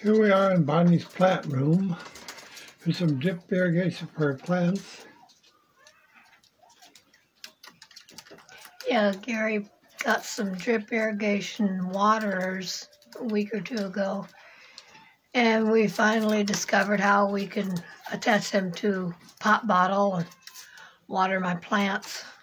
Here we are in Bonnie's plant room. Here's some drip irrigation for her plants. Yeah, Gary got some drip irrigation waterers a week or two ago. And we finally discovered how we can attach them to a pop bottle and water my plants.